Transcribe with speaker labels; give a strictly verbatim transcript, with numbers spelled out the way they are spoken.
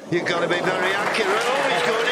Speaker 1: You've got to be very accurate. Oh, he's good.